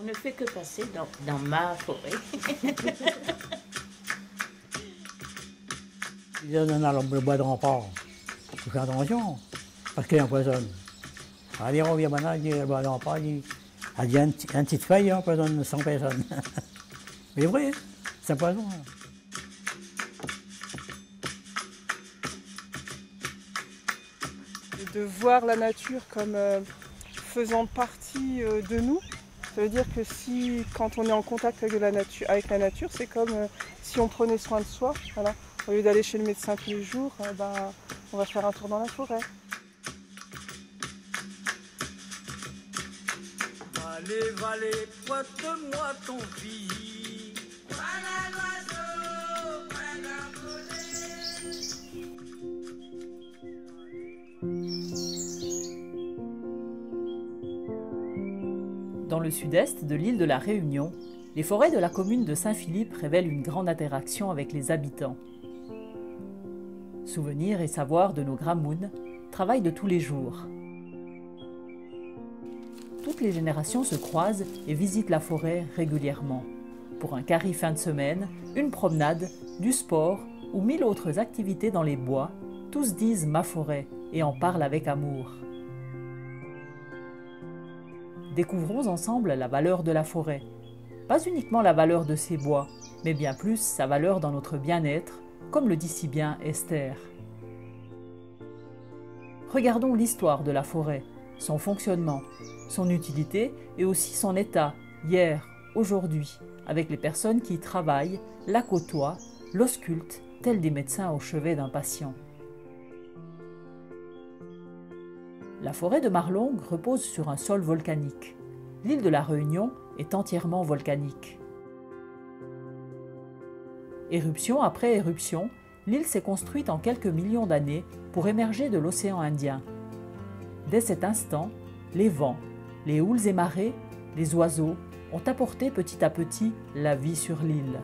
On ne fait que passer dans ma forêt. Il y a un arbre de bois de rempart. Il faut faire attention, parce qu'il empoisonne. Allez, on revient maintenant, il dit le bois de rempart, il dit une petite feuille, il empoisonne 100 personnes. Mais vrai, c'est un poison. De voir la nature comme faisant partie de nous, ça veut dire que si, quand on est en contact avec la nature, c'est comme si on prenait soin de soi. Voilà. Au lieu d'aller chez le médecin tous les jours, on va faire un tour dans la forêt. Vallée, vallée, pointe-moi ton vie. Voilà l'oiseau, voilà Dans le sud-est de l'île de la Réunion, les forêts de la commune de Saint-Philippe révèlent une grande interaction avec les habitants. Souvenirs et savoir de nos Gramounes, travail de tous les jours. Toutes les générations se croisent et visitent la forêt régulièrement. Pour un carry fin de semaine, une promenade, du sport ou 1000 autres activités dans les bois, tous disent ma forêt et en parlent avec amour. Découvrons ensemble la valeur de la forêt. Pas uniquement la valeur de ses bois, mais bien plus sa valeur dans notre bien-être, comme le dit si bien Esther. Regardons l'histoire de la forêt, son fonctionnement, son utilité et aussi son état, hier, aujourd'hui, avec les personnes qui y travaillent, la côtoient, l'auscultent, tels des médecins au chevet d'un patient. La forêt de Marlongue repose sur un sol volcanique. L'île de la Réunion est entièrement volcanique. Éruption après éruption, l'île s'est construite en quelques millions d'années pour émerger de l'océan Indien. Dès cet instant, les vents, les houles et marées, les oiseaux ont apporté petit à petit la vie sur l'île.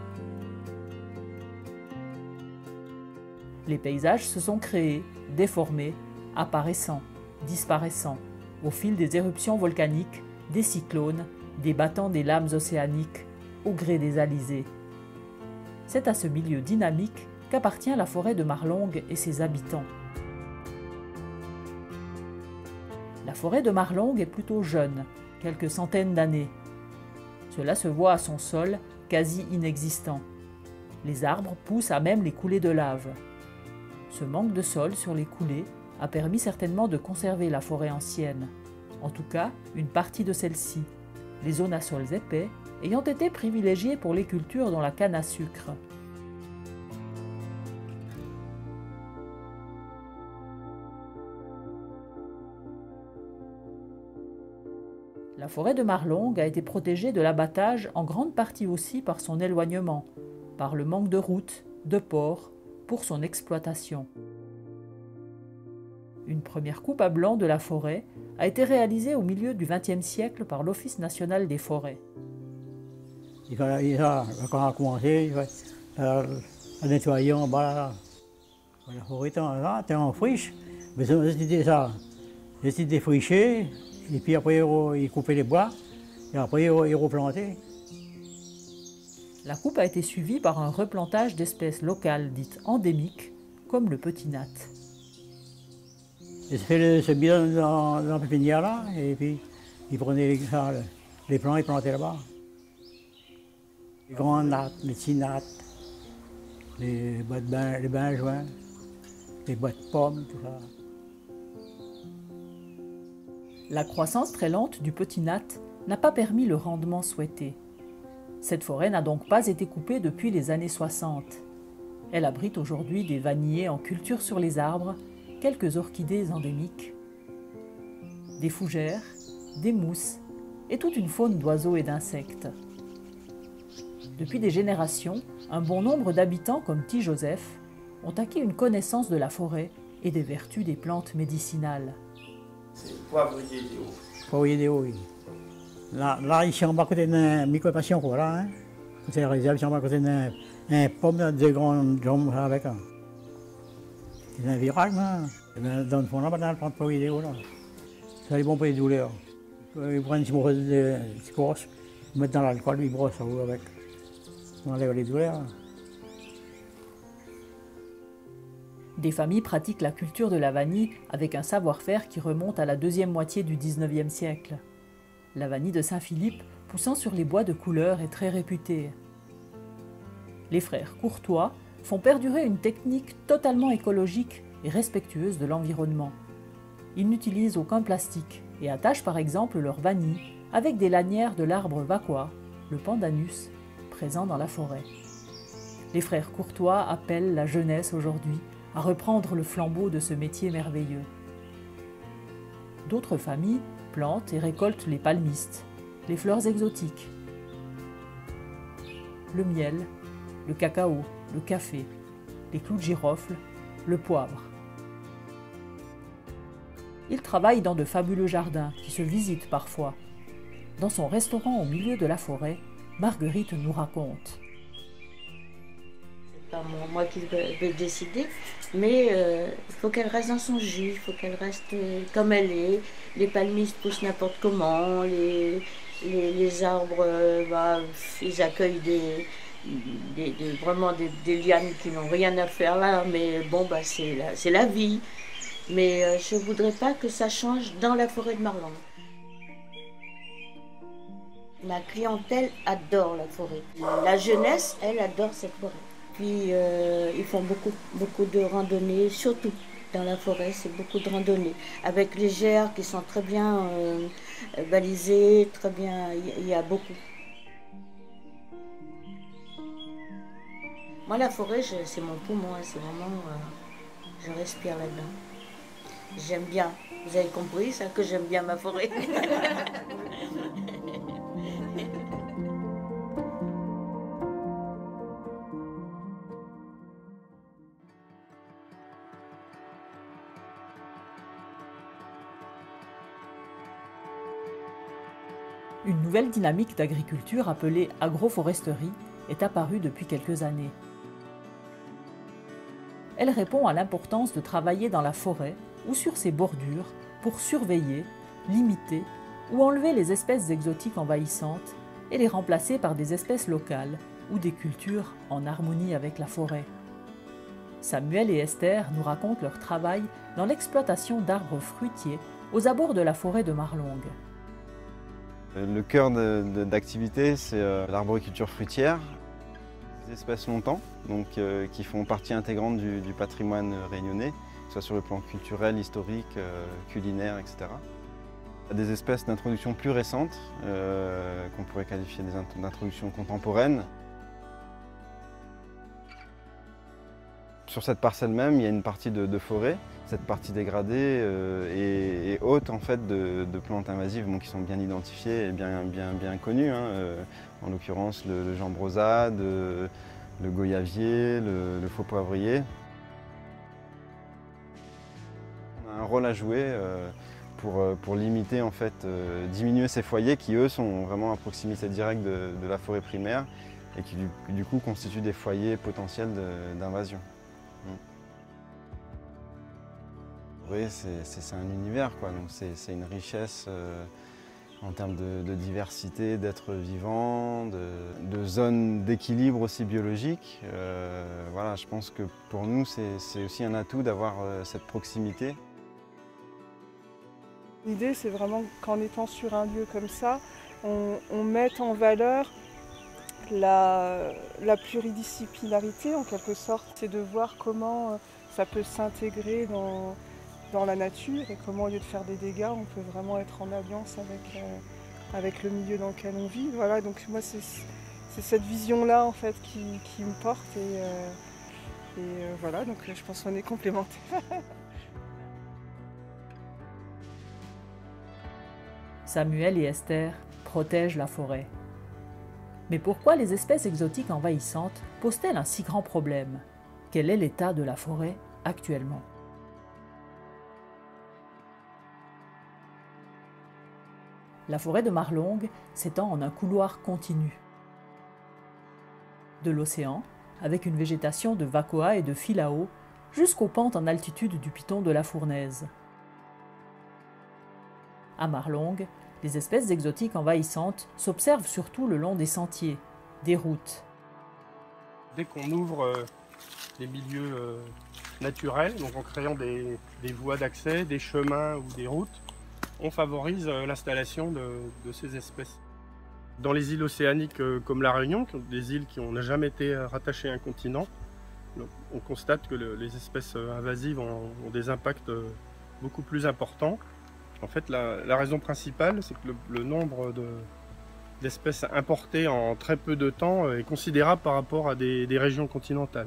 Les paysages se sont créés, déformés, apparaissant, disparaissant, au fil des éruptions volcaniques, des cyclones, débattant des lames océaniques, au gré des alizés. C'est à ce milieu dynamique qu'appartient la forêt de Marlongue et ses habitants. La forêt de Marlongue est plutôt jeune, quelques centaines d'années. Cela se voit à son sol, quasi inexistant. Les arbres poussent à même les coulées de lave. Ce manque de sol sur les coulées a permis certainement de conserver la forêt ancienne, en tout cas une partie de celle-ci, les zones à sols épais ayant été privilégiées pour les cultures dont la canne à sucre. La forêt de Marlongue a été protégée de l'abattage en grande partie aussi par son éloignement, par le manque de routes, de ports, pour son exploitation. Une première coupe à blanc de la forêt a été réalisée au milieu du XXe siècle par l'Office national des forêts. Quand on a commencé, à nettoyer en bas, la forêt était en friche, mais c'était défriché, et puis après ils coupaient les bois, et après ils replantaient. La coupe a été suivie par un replantage d'espèces locales dites endémiques, comme le petit nat. Ils fait ce bilan dans la pépinière là, et puis ils prenaient les plants et plantaient là-bas. Les grands nattes, les petits nattes, les benjoins, les bois de pommes, tout ça. La croissance très lente du petit nat n'a pas permis le rendement souhaité. Cette forêt n'a donc pas été coupée depuis les années 60. Elle abrite aujourd'hui des vanillés en culture sur les arbres, quelques orchidées endémiques, des fougères, des mousses et toute une faune d'oiseaux et d'insectes. Depuis des générations, un bon nombre d'habitants comme T. Joseph ont acquis une connaissance de la forêt et des vertus des plantes médicinales. C'est poivrier des hauts. Poivrier des hauts, oui. Là, ici en bas, côté d'un micro-passion, quoi, là, hein. Côté de la réserve, ici en bas, côté d'un pomme, deux grandes jambes avec. C'est un virage, là. Dans le fond, là, maintenant, le poivrier des hauts, là. Ça est bon pour les douleurs. Ils prennent une petite brosse, ils mettent dans l'alcool, ils brossent avec. On enlève les douleurs. Des familles pratiquent la culture de la vanille avec un savoir-faire qui remonte à la deuxième moitié du XIXe siècle. La vanille de Saint-Philippe, poussant sur les bois de couleur, est très réputée. Les frères Courtois font perdurer une technique totalement écologique et respectueuse de l'environnement. Ils n'utilisent aucun plastique et attachent par exemple leur vanille avec des lanières de l'arbre vacoa, le pandanus, présent dans la forêt. Les frères Courtois appellent la jeunesse aujourd'hui à reprendre le flambeau de ce métier merveilleux. D'autres familles plantent et récoltent les palmistes, les fleurs exotiques, le miel, le cacao, le café, les clous de girofle, le poivre. Ils travaillent dans de fabuleux jardins qui se visitent parfois. Dans son restaurant au milieu de la forêt, Marguerite nous raconte. C'est pas moi qui vais décider, mais il faut qu'elle reste dans son jus, il faut qu'elle reste comme elle est. Les palmistes poussent n'importe comment, les arbres, ils accueillent vraiment des lianes qui n'ont rien à faire là, mais bon, c'est la vie. Mais je ne voudrais pas que ça change dans la forêt de Marlangue. Ma clientèle adore la forêt. La jeunesse, elle adore cette forêt. Puis ils font beaucoup de randonnées, surtout dans la forêt, c'est beaucoup de randonnées. Avec les gerres qui sont très bien balisées, très bien, il y a beaucoup. Moi, la forêt, c'est mon poumon, c'est vraiment, je respire là-dedans. J'aime bien, vous avez compris ça, que j'aime bien ma forêt. Une nouvelle dynamique d'agriculture appelée agroforesterie est apparue depuis quelques années. Elle répond à l'importance de travailler dans la forêt ou sur ses bordures pour surveiller, limiter ou enlever les espèces exotiques envahissantes et les remplacer par des espèces locales ou des cultures en harmonie avec la forêt. Samuel et Esther nous racontent leur travail dans l'exploitation d'arbres fruitiers aux abords de la forêt de Marlangue. Le cœur d'activité, c'est l'arboriculture fruitière, des espèces longtemps, donc, qui font partie intégrante du patrimoine réunionnais, que ce soit sur le plan culturel, historique, culinaire, etc. Des espèces d'introduction plus récentes, qu'on pourrait qualifier d'introduction contemporaine. Sur cette parcelle même, il y a une partie de forêt. Cette partie dégradée est haute en fait, de plantes invasives qui sont bien identifiées et bien connues. En l'occurrence le jambrosade, le goyavier, le faux poivrier. On a un rôle à jouer pour limiter, en fait, diminuer ces foyers qui eux sont vraiment à proximité directe de la forêt primaire et qui du coup constituent des foyers potentiels d'invasion. Oui, c'est un univers, quoi. Donc c'est une richesse en termes de diversité, d'êtres vivants, de zones d'équilibre aussi biologique. Voilà, je pense que pour nous, c'est aussi un atout d'avoir cette proximité. L'idée, c'est vraiment qu'en étant sur un lieu comme ça, on mette en valeur la pluridisciplinarité, en quelque sorte. C'est de voir comment ça peut s'intégrer dans la nature et comment, au lieu de faire des dégâts, on peut vraiment être en alliance avec le milieu dans lequel on vit. Voilà, donc moi, c'est cette vision-là, en fait, qui me porte. Et voilà, donc je pense qu'on est complémentaires. Samuel et Esther protègent la forêt. Mais pourquoi les espèces exotiques envahissantes posent-elles un si grand problème? Quel est l'état de la forêt actuellement? La forêt de Marlangue s'étend en un couloir continu. De l'océan, avec une végétation de vacoa et de filao, jusqu'aux pentes en altitude du piton de la Fournaise. À Marlangue, Les espèces exotiques envahissantes s'observent surtout le long des sentiers, des routes. Dès qu'on ouvre les milieux naturels, donc en créant des voies d'accès, des chemins ou des routes, on favorise l'installation de ces espèces. Dans les îles océaniques comme la Réunion, des îles qui n'ont jamais été rattachées à un continent, on constate que les espèces invasives ont des impacts beaucoup plus importants. En fait, la raison principale, c'est que le nombre d'espèces importées en très peu de temps est considérable par rapport à des régions continentales.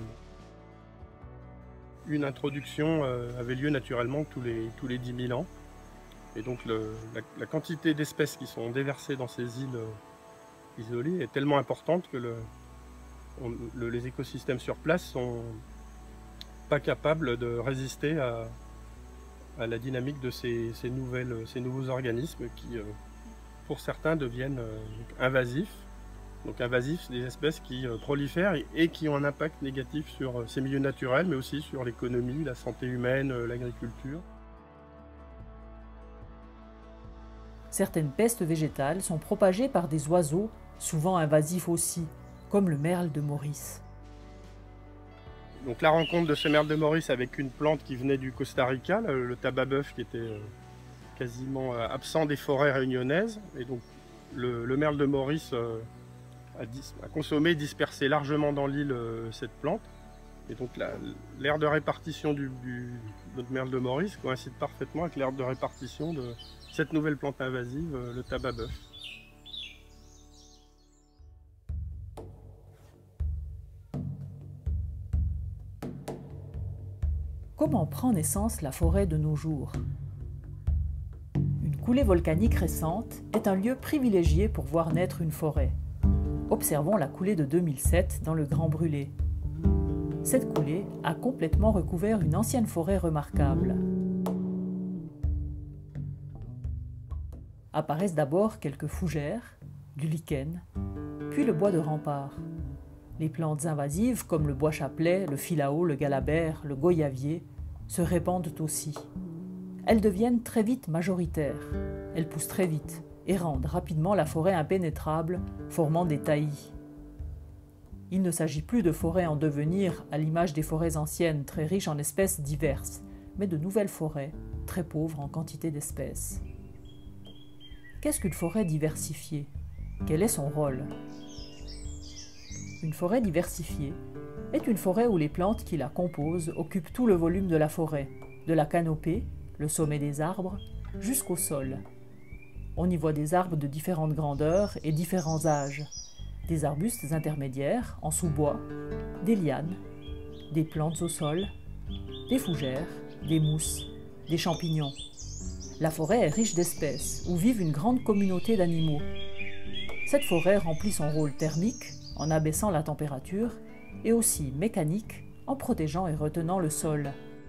Une introduction avait lieu naturellement tous les 10 000 ans. Et donc la quantité d'espèces qui sont déversées dans ces îles isolées est tellement importante que les écosystèmes sur place sont pas capables de résister à la dynamique de ces nouveaux organismes qui, pour certains, deviennent invasifs. Donc invasifs, c'est des espèces qui prolifèrent et qui ont un impact négatif sur ces milieux naturels, mais aussi sur l'économie, la santé humaine, l'agriculture. Certaines pestes végétales sont propagées par des oiseaux, souvent invasifs aussi, comme le merle de Maurice. Donc la rencontre de ce merle de Maurice avec une plante qui venait du Costa Rica, le tabac-bœuf qui était quasiment absent des forêts réunionnaises. Et donc le merle de Maurice a consommé et dispersé largement dans l'île cette plante. Et donc l'aire de répartition de notre merle de Maurice coïncide parfaitement avec l'aire de répartition de cette nouvelle plante invasive, le tabac-bœuf. Comment prend naissance la forêt de nos jours? Une coulée volcanique récente est un lieu privilégié pour voir naître une forêt. Observons la coulée de 2007 dans le Grand Brûlé. Cette coulée a complètement recouvert une ancienne forêt remarquable. Apparaissent d'abord quelques fougères, du lichen, puis le bois de rempart. Les plantes invasives comme le bois chapelet, le filao, le galabert, le goyavier se répandent aussi. Elles deviennent très vite majoritaires. Elles poussent très vite et rendent rapidement la forêt impénétrable, formant des taillis. Il ne s'agit plus de forêts en devenir à l'image des forêts anciennes très riches en espèces diverses, mais de nouvelles forêts très pauvres en quantité d'espèces. Qu'est-ce qu'une forêt diversifiée? Quel est son rôle? Une forêt diversifiée est une forêt où les plantes qui la composent occupent tout le volume de la forêt, de la canopée, le sommet des arbres, jusqu'au sol. On y voit des arbres de différentes grandeurs et différents âges, des arbustes intermédiaires en sous-bois, des lianes, des plantes au sol, des fougères, des mousses, des champignons. La forêt est riche d'espèces, où vivent une grande communauté d'animaux. Cette forêt remplit son rôle thermique, en abaissant la température, et aussi mécanique, en protégeant et retenant le sol.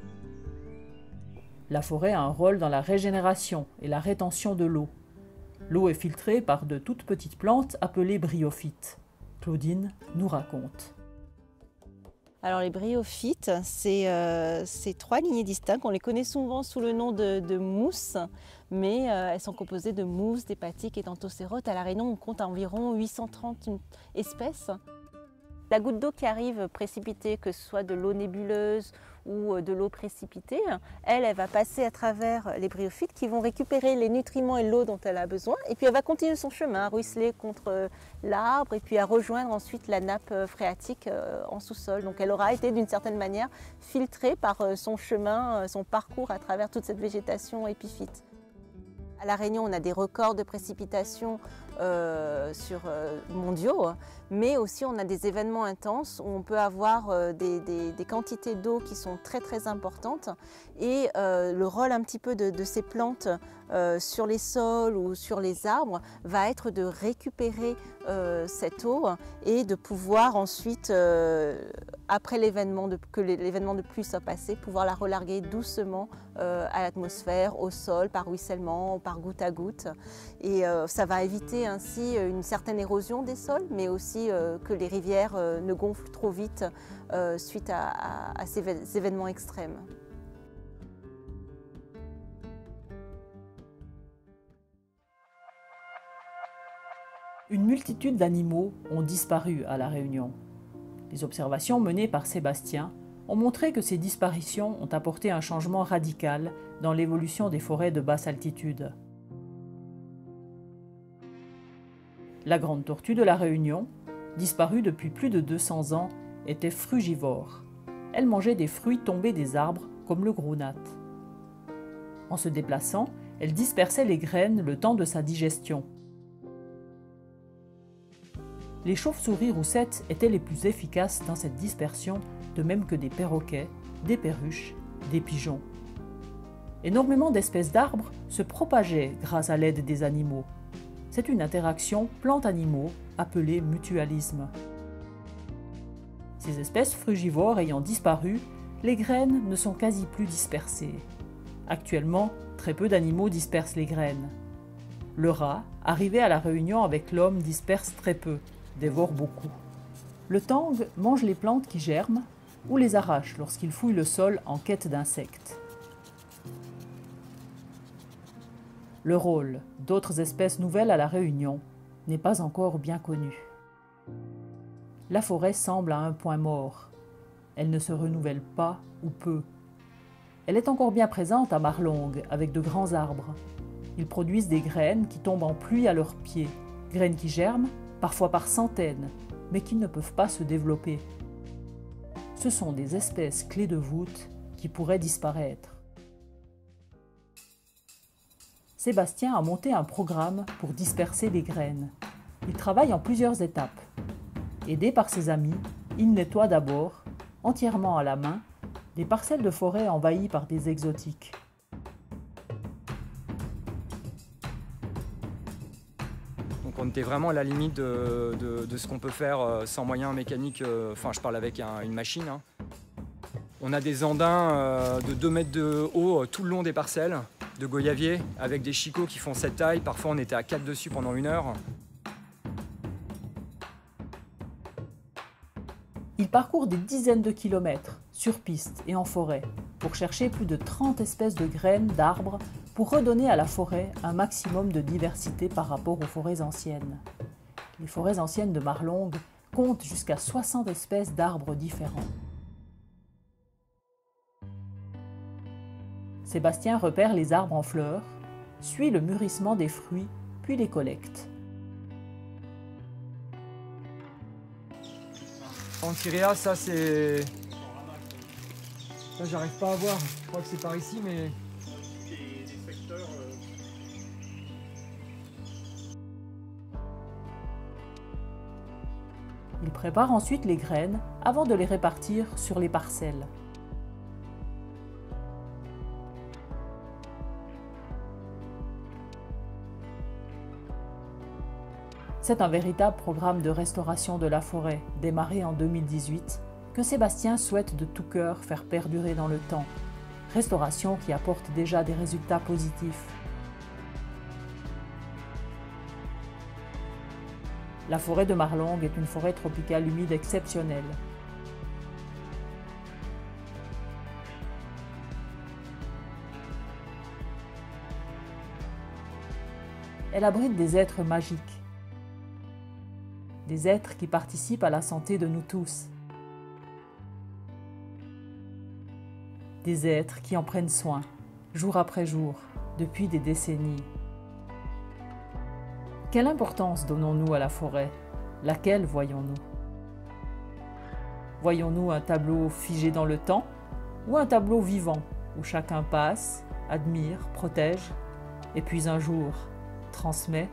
La forêt a un rôle dans la régénération et la rétention de l'eau. L'eau est filtrée par de toutes petites plantes appelées bryophytes. Claudine nous raconte. Alors les bryophytes, c'est 3 lignées distinctes. On les connaît souvent sous le nom de mousses, mais elles sont composées de mousses, d'hépatiques et d'anthocérotes. À La Réunion, on compte environ 830 espèces. La goutte d'eau qui arrive précipitée, que ce soit de l'eau nébuleuse ou de l'eau précipitée, elle va passer à travers les bryophytes qui vont récupérer les nutriments et l'eau dont elle a besoin. Et puis elle va continuer son chemin, à ruisseler contre l'arbre et puis à rejoindre ensuite la nappe phréatique en sous-sol. Donc elle aura été d'une certaine manière filtrée par son chemin, son parcours à travers toute cette végétation épiphyte. À La Réunion, on a des records de précipitations mondiaux, mais aussi on a des événements intenses où on peut avoir des quantités d'eau qui sont très très importantes et le rôle un petit peu de ces plantes sur les sols ou sur les arbres va être de récupérer cette eau et de pouvoir ensuite, après que l'événement de pluie soit passé, pouvoir la relarguer doucement à l'atmosphère, au sol, par ruissellement, par goutte à goutte. Et ça va éviter ainsi une certaine érosion des sols, mais aussi que les rivières ne gonflent trop vite suite à ces événements extrêmes. Une multitude d'animaux ont disparu à La Réunion. Les observations menées par Sébastien ont montré que ces disparitions ont apporté un changement radical dans l'évolution des forêts de basse altitude. La grande tortue de La Réunion, disparue depuis plus de 200 ans, était frugivore. Elle mangeait des fruits tombés des arbres comme le grounat. En se déplaçant, elle dispersait les graines le temps de sa digestion. Les chauves-souris roussettes étaient les plus efficaces dans cette dispersion, de même que des perroquets, des perruches, des pigeons. Énormément d'espèces d'arbres se propageaient grâce à l'aide des animaux. C'est une interaction plantes-animaux appelée mutualisme. Ces espèces frugivores ayant disparu, les graines ne sont quasi plus dispersées. Actuellement, très peu d'animaux dispersent les graines. Le rat, arrivé à La Réunion avec l'homme, disperse très peu, dévore beaucoup. Le tang mange les plantes qui germent ou les arrache lorsqu'il fouille le sol en quête d'insectes. Le rôle d'autres espèces nouvelles à La Réunion n'est pas encore bien connu. La forêt semble à un point mort. Elle ne se renouvelle pas ou peu. Elle est encore bien présente à Marlongue avec de grands arbres. Ils produisent des graines qui tombent en pluie à leurs pieds, graines qui germent, parfois par centaines, mais qui ne peuvent pas se développer. Ce sont des espèces clés de voûte qui pourraient disparaître. Sébastien a monté un programme pour disperser les graines. Il travaille en plusieurs étapes. Aidé par ses amis, il nettoie d'abord, entièrement à la main, des parcelles de forêt envahies par des exotiques. Donc on était vraiment à la limite de ce qu'on peut faire sans moyens mécaniques, enfin je parle avec une machine. Hein. On a des andins de 2 mètres de haut tout le long des parcelles, de goyavier, avec des chicots qui font cette taille. Parfois on était à 4 dessus pendant 1 heure. Il parcourt des dizaines de kilomètres, sur piste et en forêt, pour chercher plus de 30 espèces de graines d'arbres pour redonner à la forêt un maximum de diversité par rapport aux forêts anciennes. Les forêts anciennes de Marlongue comptent jusqu'à 60 espèces d'arbres différents. Sébastien repère les arbres en fleurs, suit le mûrissement des fruits, puis les collecte. Antirea, ça c'est... Ça j'arrive pas à voir, je crois que c'est par ici mais... Il prépare ensuite les graines avant de les répartir sur les parcelles. C'est un véritable programme de restauration de la forêt, démarré en 2018, que Sébastien souhaite de tout cœur faire perdurer dans le temps. Restauration qui apporte déjà des résultats positifs. La forêt de Marlongue est une forêt tropicale humide exceptionnelle. Elle abrite des êtres magiques. Des êtres qui participent à la santé de nous tous. Des êtres qui en prennent soin, jour après jour, depuis des décennies. Quelle importance donnons-nous à la forêt? Laquelle voyons-nous? Voyons-nous un tableau figé dans le temps ou un tableau vivant où chacun passe, admire, protège et puis un jour transmet?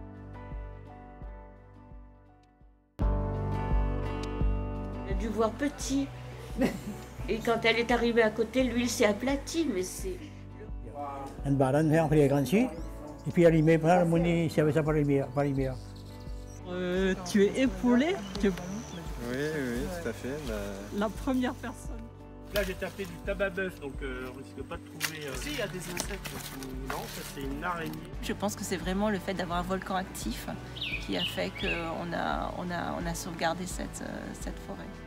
Dû voir petit. Et quand elle est arrivée à côté, l'huile s'est aplatie, mais c'est... Un baran, on fait les grands et puis allumé, ça par lumière. Tu es épaulé? Oui, tout à fait. La première personne. Là, j'ai tapé du tabac bœuf, donc on risque pas de trouver... Si, il y a des insectes. Non, ça c'est une araignée. Je pense que c'est vraiment le fait d'avoir un volcan actif qui a fait qu'on a sauvegardé cette forêt.